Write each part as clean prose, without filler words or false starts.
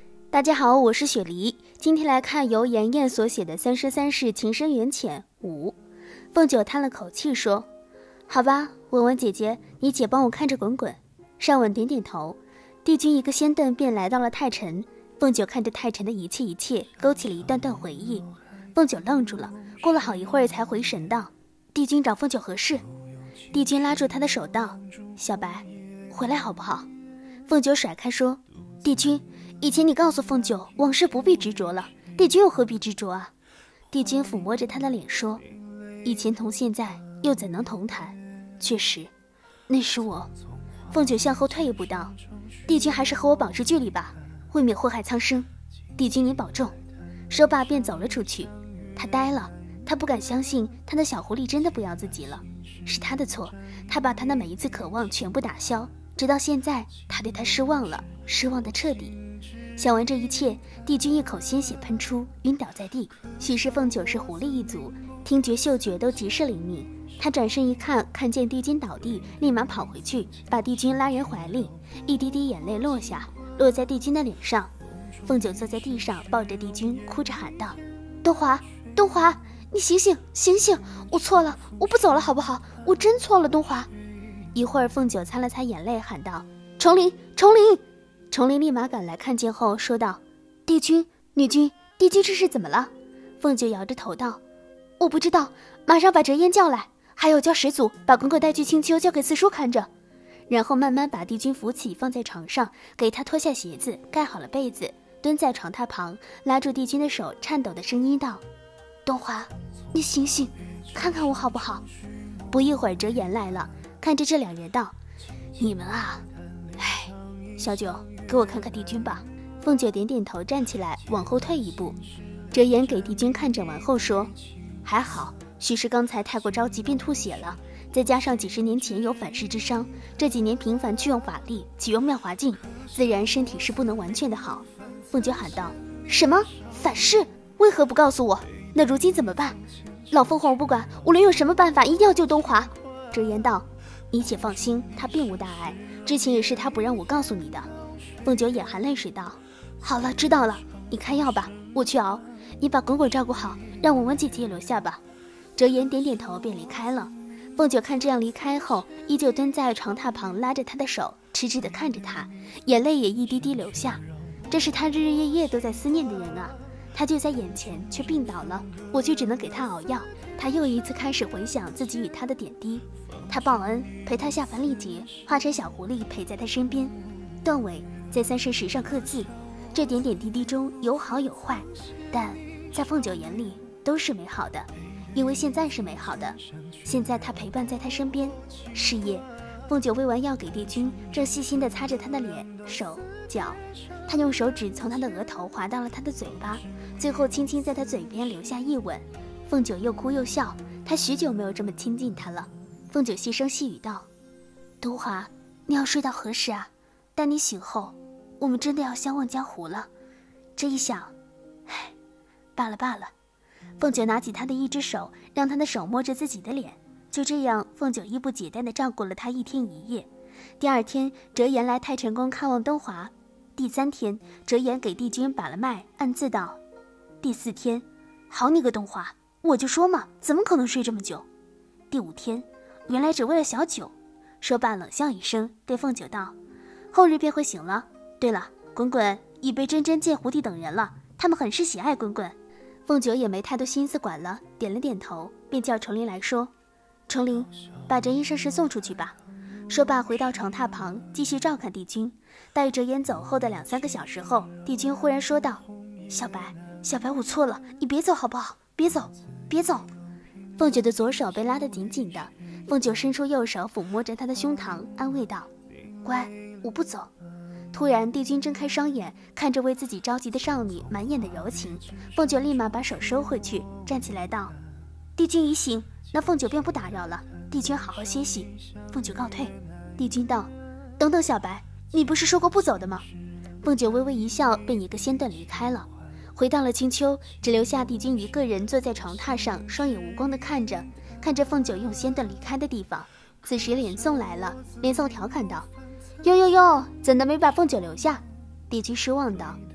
大家好，我是雪梨，今天来看由妍妍所写的《三生三世情深缘浅5》。凤九叹了口气说：好吧，文文姐姐，你姐帮我看着滚滚。尚文点点头。帝君一个仙遁便来到了太晨。凤九看着太晨的一切，勾起了一段段回忆。凤九愣住了，过了好一会儿才回神道：帝君找凤九何事？帝君拉住他的手道：小白，回来好不好？凤九甩开说：帝君，以前你告诉凤九往事不必执着了，帝君又何必执着啊？帝君抚摸着他的脸说：以前同现在又怎能同谈？确实，那时我……凤九向后退一步道：帝君还是和我保持距离吧，未免祸害苍生。帝君您保重。说罢便走了出去。他呆了，他不敢相信他的小狐狸真的不要自己了，是他的错，他把他的每一次渴望全部打消，直到现在他对他失望了，失望的彻底。想完这一切，帝君一口鲜血喷出，晕倒在地。许是凤九是狐狸一族，听觉嗅觉都极是灵敏。他转身一看，看见帝君倒地，立马跑回去，把帝君拉人怀里，一滴滴眼泪落下，落在帝君的脸上。凤九坐在地上，抱着帝君，哭着喊道：东华，东华，你醒醒，醒醒，我错了，我不走了好不好？我真错了，东华。一会儿，凤九擦了擦眼泪，喊道：重林，重林。重林立马赶来，看见后说道：帝君，女君，帝君这是怎么了？凤九摇着头道：我不知道，马上把折颜叫来，还有叫始祖把滚滚带去青丘，交给四叔看着。然后慢慢把帝君扶起，放在床上，给他脱下鞋子，盖好了被子，蹲在床榻旁，拉住帝君的手，颤抖的声音道：东华，你醒醒，看看我好不好？不一会儿，折颜来了，看着这两人道：你们啊，唉，小九，给我看看帝君吧。凤九点点头，站起来往后退一步。折颜给帝君看诊完后说：还好，许是刚才太过着急便吐血了，再加上几十年前有反噬之伤，这几年频繁去用法力，启用妙华镜，自然身体是不能完全的好。凤九喊道：什么反噬？为何不告诉我？那如今怎么办？老凤凰我不管，无论用什么办法，一定要救东华。折颜道：你且放心，他并无大碍，之前也是他不让我告诉你的。凤九眼含泪水道：好了，知道了，你开药吧，我去熬，你把滚滚照顾好，让文文姐姐也留下吧。折颜点点头便离开了。凤九看这样离开后，依旧蹲在床榻旁，拉着他的手，痴痴地看着他，眼泪也一滴滴流下。这是他日日夜夜都在思念的人啊，他就在眼前却病倒了，我却只能给他熬药。他又一次开始回想自己与他的点滴，他报恩，陪他下凡历劫，化成小狐狸陪在他身边。段伟在三生石上刻字，这点点滴滴中有好有坏，但在凤九眼里都是美好的，因为现在是美好的，现在他陪伴在他身边。是夜，凤九喂完药给帝君，正细心地擦着他的脸、手、脚。他用手指从他的额头滑到了他的嘴巴，最后轻轻在他嘴边留下一吻。凤九又哭又笑，他许久没有这么亲近他了。凤九细声细语道：东华，你要睡到何时啊？待你醒后，我们真的要相忘江湖了。这一想，唉，罢了罢了。凤九拿起他的一只手，让他的手摸着自己的脸。就这样，凤九衣不解带地照顾了他一天一夜。第二天，折颜来太晨宫看望东华。第三天，折颜给帝君把了脉，暗自道：第四天，好你个东华，我就说嘛，怎么可能睡这么久？第五天，原来只为了小九。说罢冷笑一声，对凤九道：后日便会醒了。对了，滚滚已被真真见胡弟等人了，他们很是喜爱滚滚。凤九也没太多心思管了，点了点头，便叫重林来说：重林，把折颜圣师送出去吧。说罢回到床榻旁，继续照看帝君。待折颜走后的2-3个小时后，帝君忽然说道：小白，小白，我错了，你别走好不好？别走，别走。凤九的左手被拉得紧紧的，凤九伸出右手抚摸着他的胸膛，安慰道：乖，我不走。突然，帝君睁开双眼，看着为自己着急的少女，满眼的柔情。凤九立马把手收回去，站起来道：帝君已醒，那凤九便不打扰了，帝君好好歇息。凤九告退。帝君道：等等，小白，你不是说过不走的吗？凤九微微一笑，便一个仙遁离开了。回到了青丘，只留下帝君一个人坐在床榻上，双眼无光地看着凤九用仙遁离开的地方。此时连宋来了，连宋调侃道：哟哟哟，怎的没把凤九留下？帝君失望道：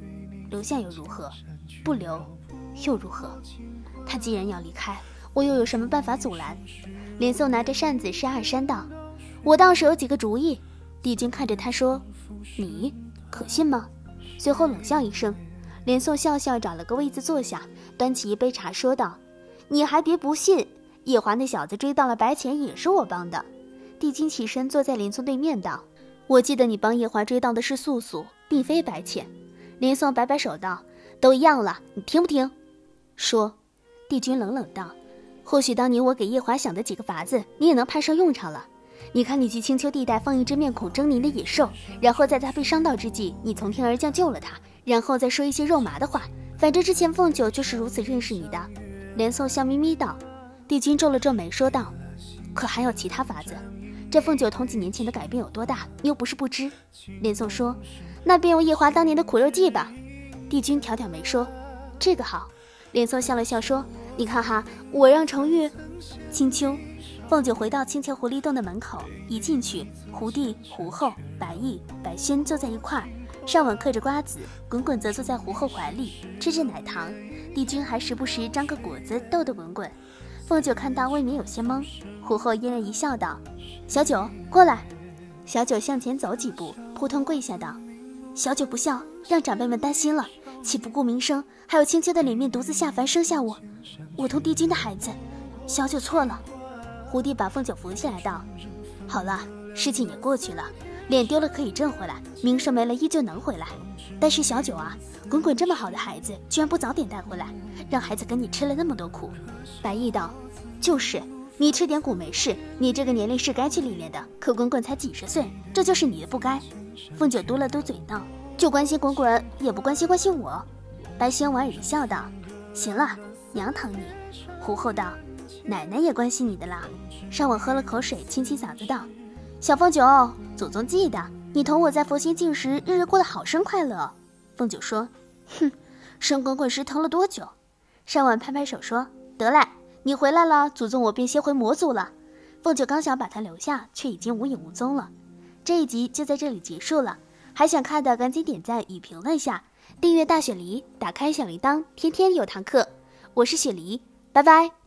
留下又如何？不留又如何？他既然要离开，我又有什么办法阻拦？连宋拿着扇子扇啊扇道：“我倒是有几个主意。”帝君看着他说：“你可信吗？”随后冷笑一声。连宋笑笑找了个位子坐下，端起一杯茶说道：“你还别不信，叶华那小子追到了白浅也是我帮的。”帝君起身坐在连宋对面道：“我记得你帮叶华追到的是素素，并非白浅。”连宋摆摆手道：“都一样了，你听不听？”说。帝君冷冷道：“或许当年我给叶华想的几个法子，你也能派上用场了。你看，你去青丘地带放一只面孔狰狞的野兽，然后在他被伤到之际，你从天而降救了他，然后再说一些肉麻的话。反正之前凤九就是如此认识你的。”连宋笑眯眯道。帝君皱了皱眉说道：“可还有其他法子？这凤九同几年前的改变有多大，你又不是不知。”连宋说：“那便用叶华当年的苦肉计吧。”帝君挑挑眉说：“这个好。”连宋笑了笑说：“你看哈，我让程昱……”青丘。凤九回到青丘狐狸洞的门口，一进去，胡帝、胡后、白毅、白轩坐在一块儿，上碗嗑着瓜子，滚滚则坐在胡后怀里吃着奶糖，帝君还时不时张个果子逗逗滚滚。凤九看到未免有些懵，胡后嫣然一笑道：“小九，过来。”小九向前走几步，扑通跪下道：“小九不孝，让长辈们担心了，岂不顾名声？还有青丘的脸面独自下凡生下我同帝君的孩子，小九错了。”胡帝把凤九扶起来道：“好了，事情也过去了，脸丢了可以挣回来，名声没了依旧能回来。但是小九啊，滚滚这么好的孩子，居然不早点带回来，让孩子跟你吃了那么多苦。”白毅道：“就是，你吃点苦没事，你这个年龄是该去历练的，可滚滚才几十岁，这就是你的不该。”凤九嘟了嘟嘴道：“就关心滚滚，也不关心我。”白轩莞尔一笑道：“行了，娘疼你。”胡后道：“奶奶也关心你的啦。”上网喝了口水，清清嗓子道：“小凤九，祖宗记得你同我在佛心境时，日日过得好生快乐。”凤九说：“哼，生滚滚时疼了多久？”上网拍拍手说：“得嘞，你回来了，祖宗我便先回魔族了。”凤九刚想把他留下，却已经无影无踪了。这一集就在这里结束了，还想看的赶紧点赞与评论下，订阅大雪梨，打开小铃铛，天天有堂课。我是雪梨，拜拜。